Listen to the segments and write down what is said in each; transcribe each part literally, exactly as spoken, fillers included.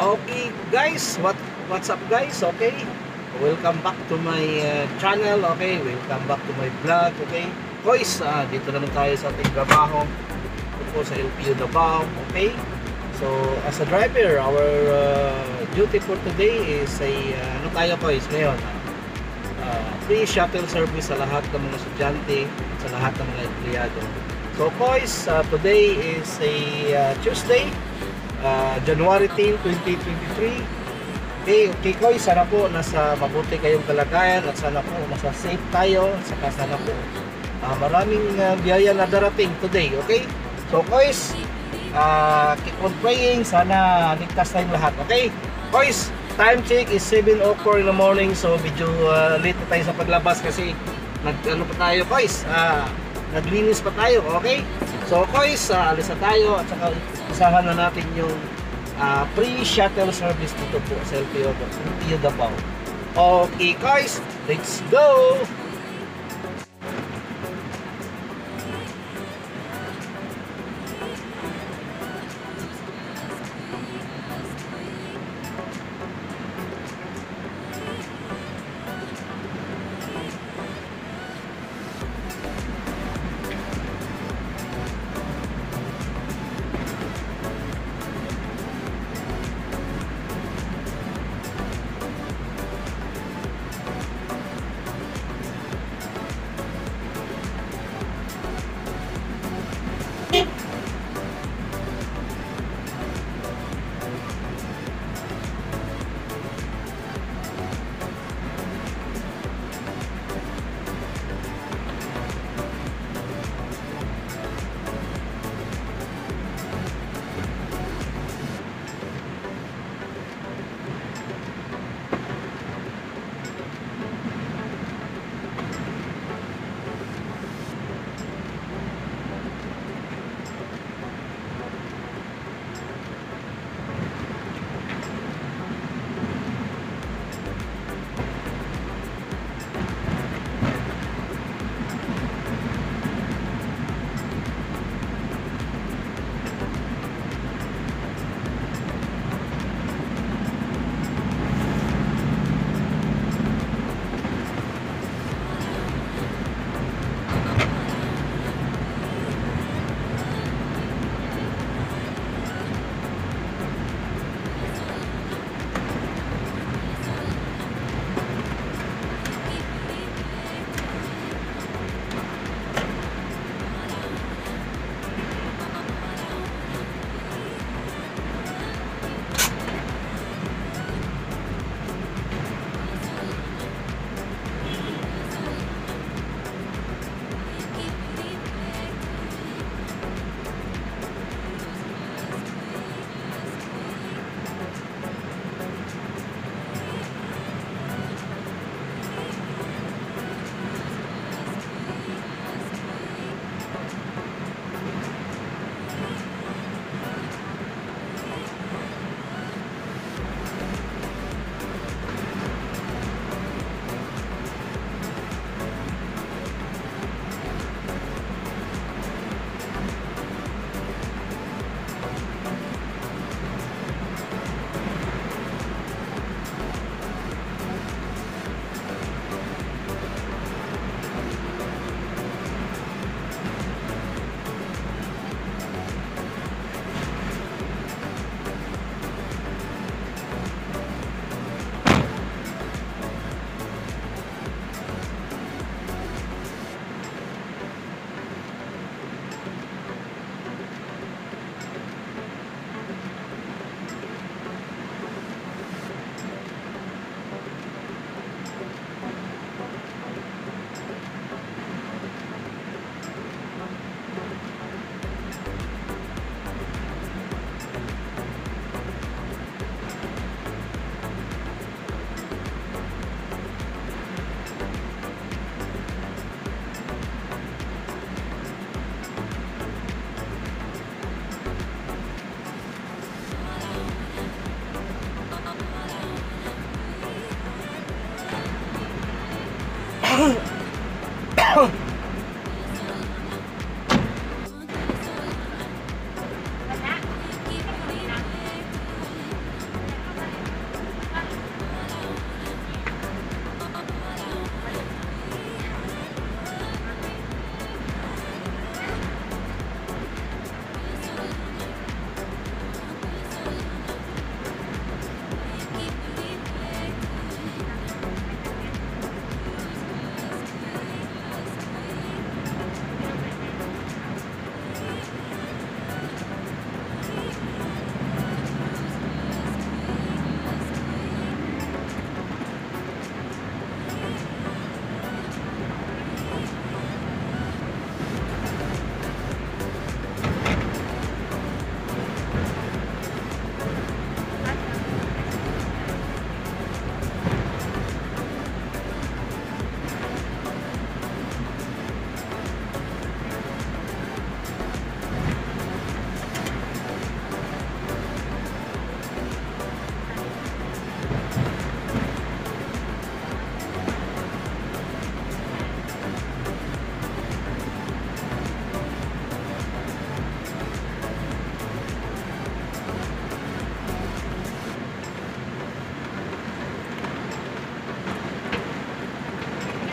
Okay guys, what what's up guys? Okay, welcome back to my uh, channel. Okay, welcome back to my vlog. Okay guys, uh, dito naman tayo sa ating trabaho. Ito po sa L P U DAVAO. Okay, so as a driver, our uh, duty for today is a uh, ano tayo guys ngayon, uh, free shuttle service sa lahat ng mga estudyante, sa lahat ng mga empleyado. So guys, uh, today is a uh, Tuesday, Uh, January tenth, twenty twenty-three. Okay, okay ko, sana po nasa mabuti kayong kalagayan at sana po nasa safe tayo, saka sana po uh, maraming uh, biyaya na darating today. Okay, so guys, uh, keep on praying, sana ligtas tayong lahat. Okay guys, time check is seven oh four in the morning, so medyo uh, late na tayo sa paglabas kasi nag ano pa tayo guys, uh, naglinis pa tayo. Okay, so guys, uh, alis na tayo at saka isahan na natin yung uh, free shuttle service dito po sa L P U DAVAO. Okay guys, let's go!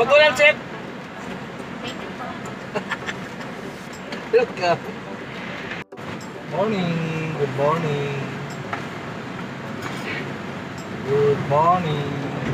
Magulang, chef! Welcome. Morning. Good morning. Good morning.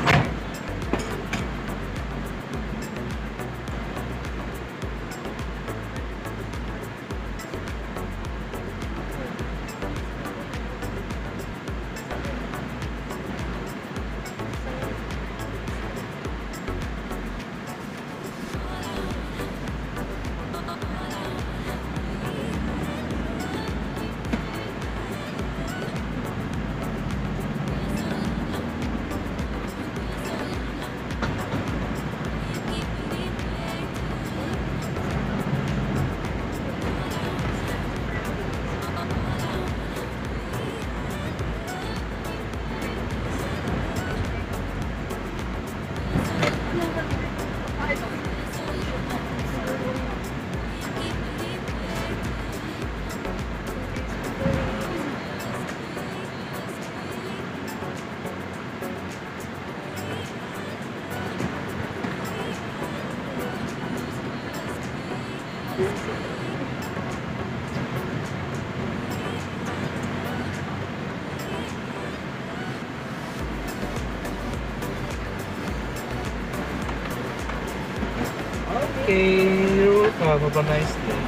Okay, you're welcome. Have a nice day.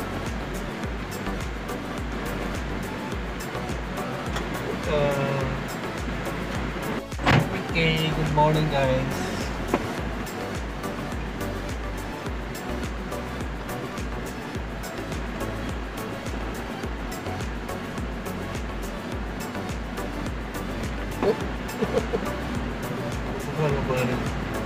Uh, okay, good morning, guys. Ano ba rin?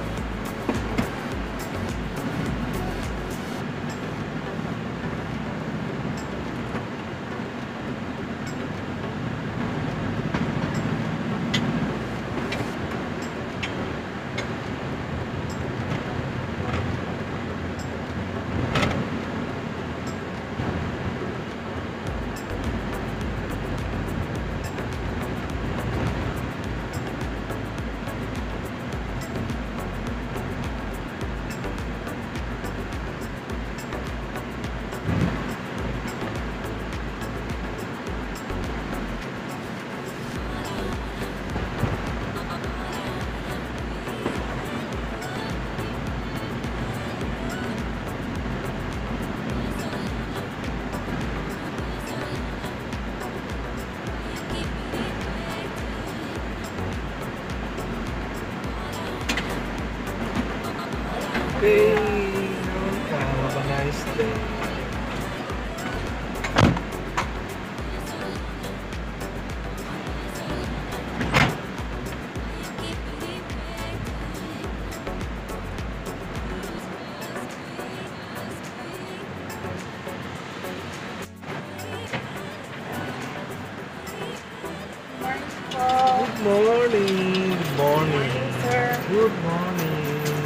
Okay, have a nice day. Good morning. Good morning. Sir. Good morning.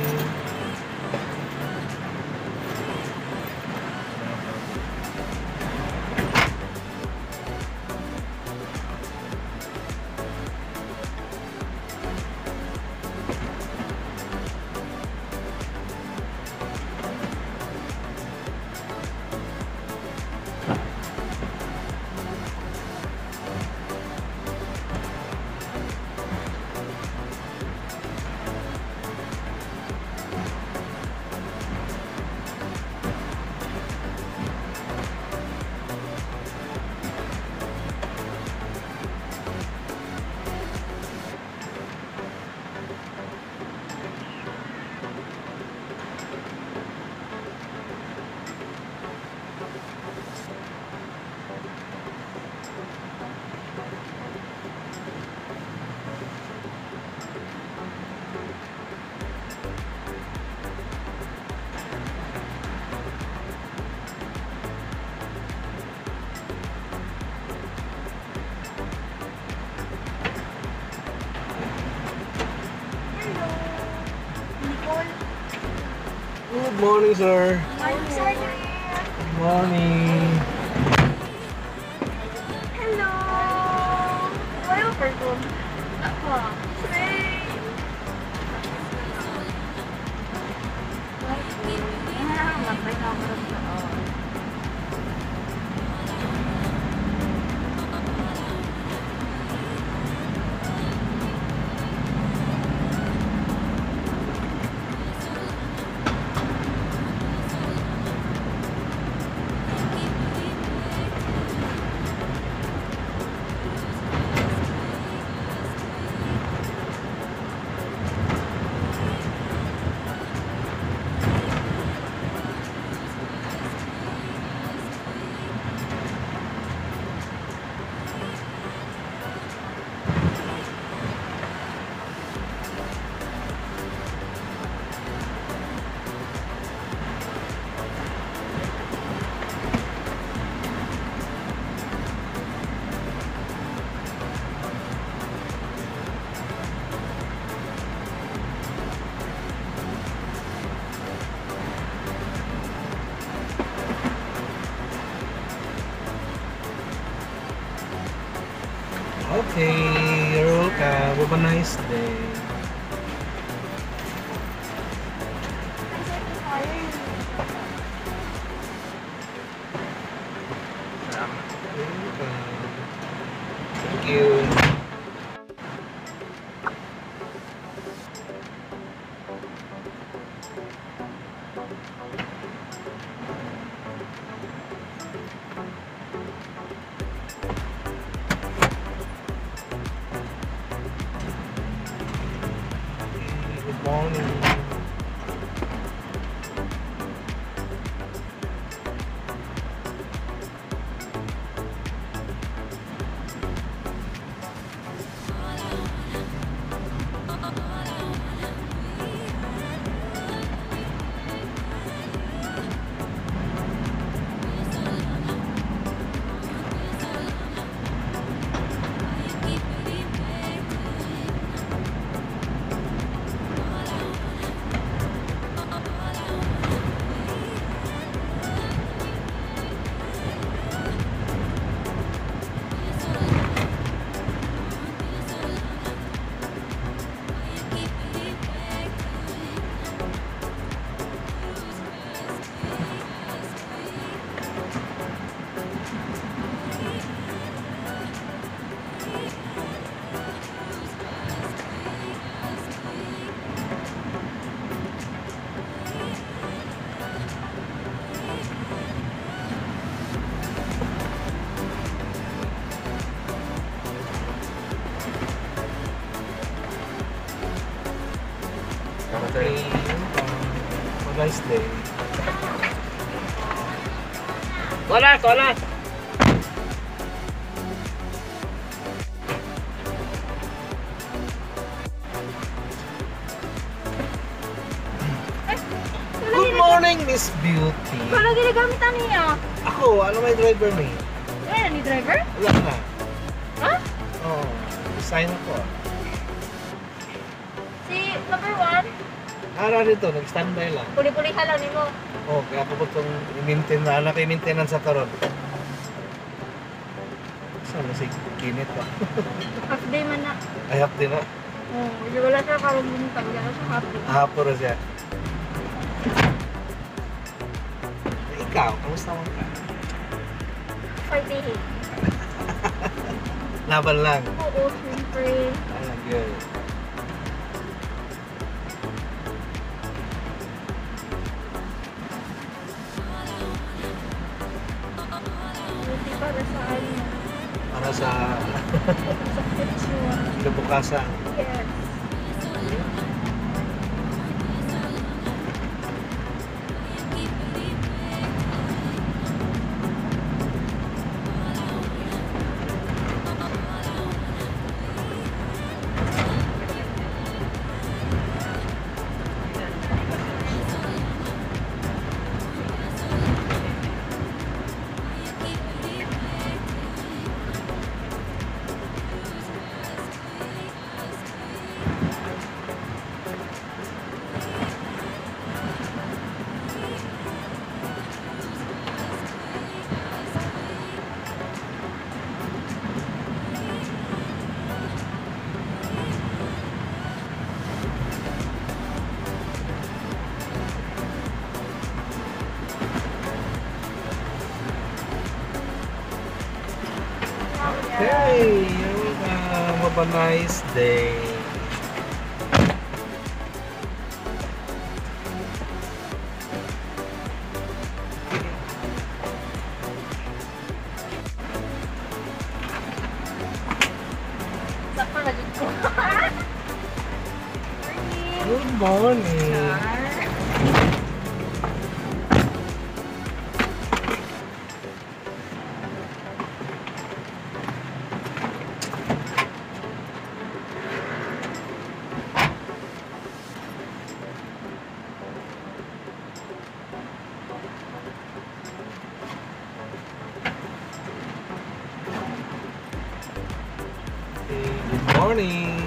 Good morning, sir. Morning, sir. Good morning. Hello. Welcome. Ako. Say. May nakarap na. Oh. Okay, you're welcome. Have a nice day. Thank you. Good morning. Okay. Have a nice day. Wala, wala. Good morning, Miss Beauty. Kala ginagamit ano niya? Ako, ano may driver ni? Wala ni driver? Wala na. Ha? Oo. Oh, sign ako. Si number one? Ara dito, nag-standby lang. Puli-pulihan lang ni mo. Oh, kaya ako po itong i-maintain na, anak i-maintenance sa karon. Saan na si Kinit pa? Half day man na. Ay, half din na. Oo, hindi wala siya karong buntag. Wala siya half day. Hapon na siya. Eh, ikaw, kamusta mo ka? Fighting. Laban lang. Oo, siyempre. Ah, good. Buti para sa ano. Para sa Sa picture. kabukasan. Yes. Have a nice day. Sakto na dyan ko. Morning. Good morning. Char. Okay, good morning.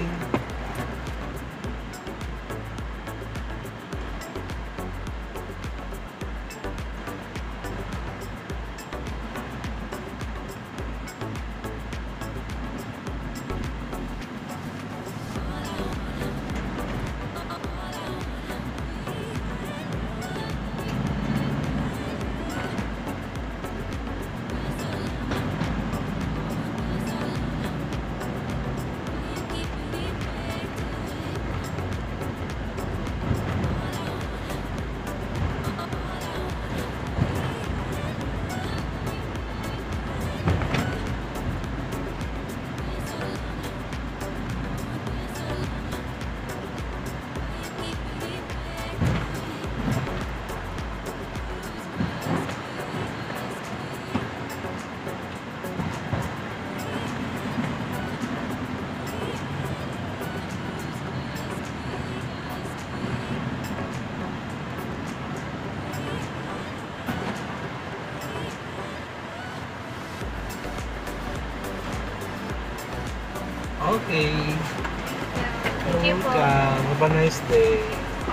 Okay. Thank you po. Welcome. Have a nice day.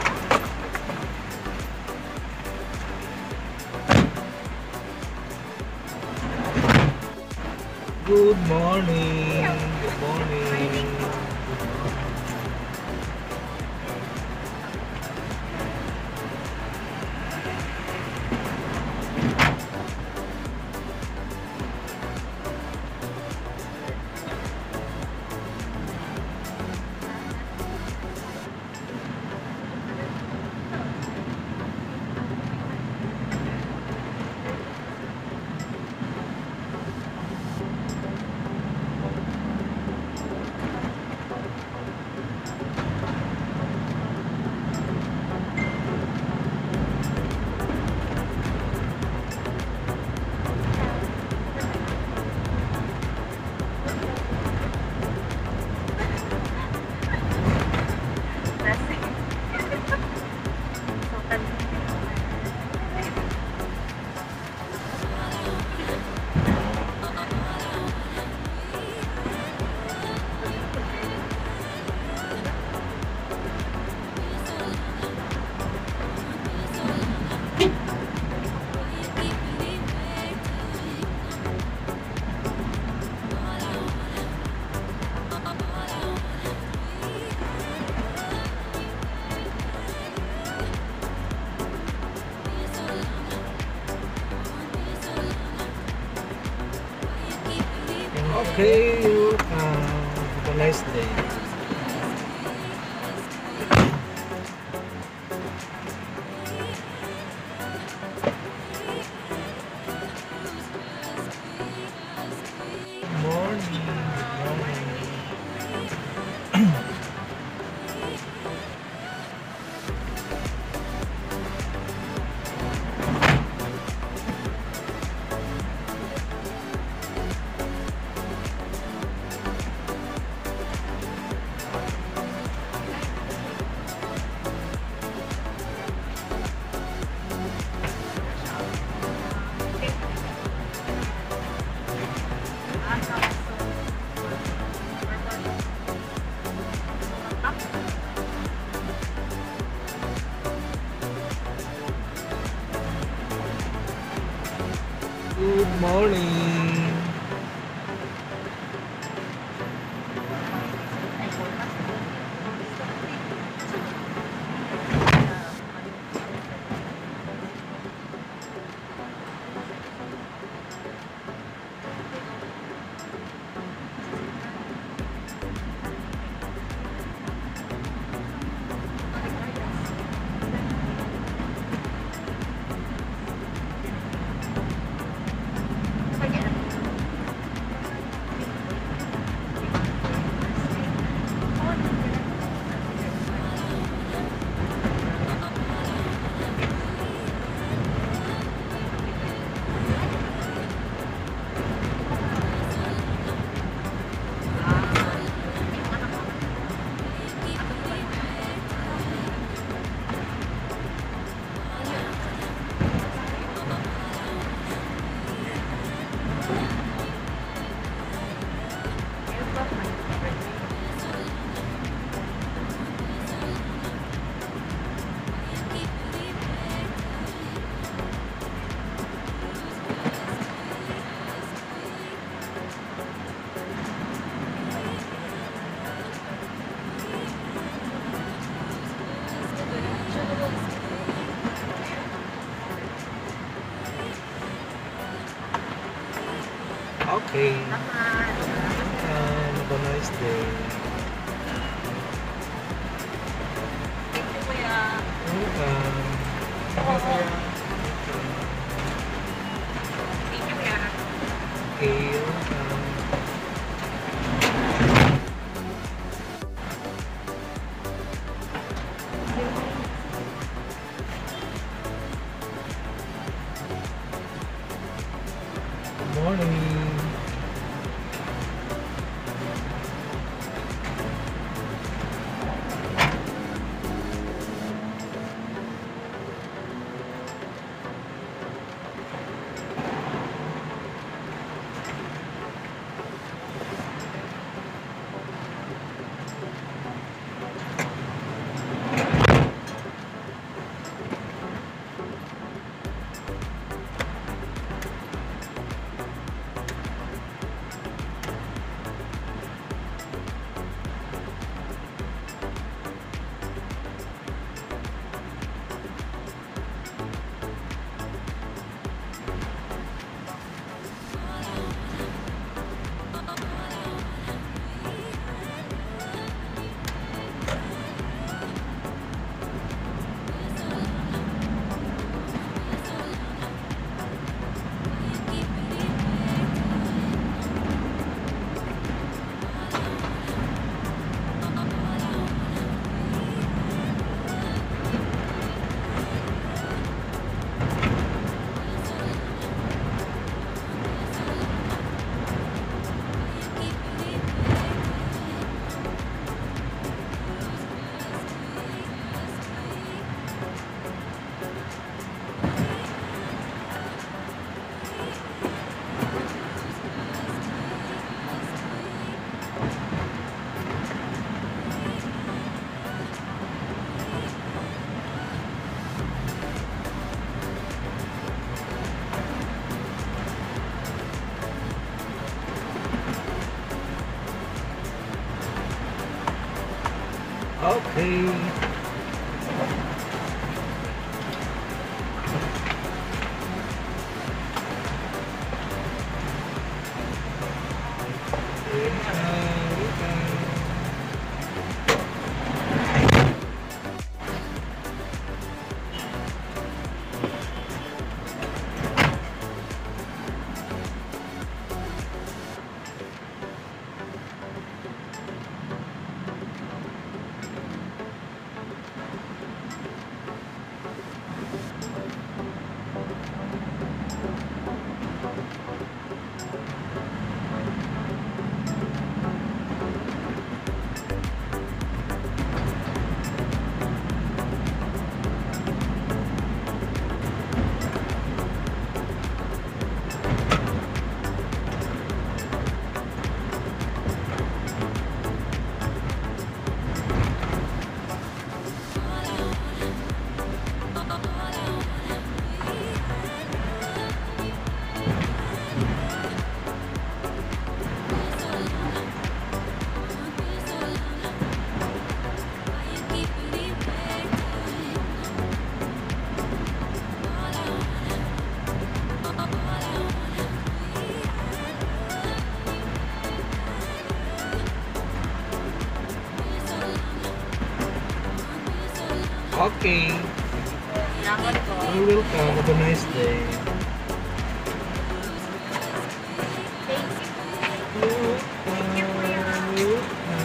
Good morning. Good morning. Okay, you uh, have a nice day. Good morning. Good morning. Good morning. Okay. Salamat. Um, have a nice day. Thank you, kuya. Welcome. Oo. Welcome. Thank you, kuya. Okay, welcome. Good morning. Okay. Okay. Salamat po. You're welcome. Have a nice day. Thank you. Thank you, kuya.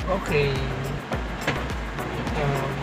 Okay. Um,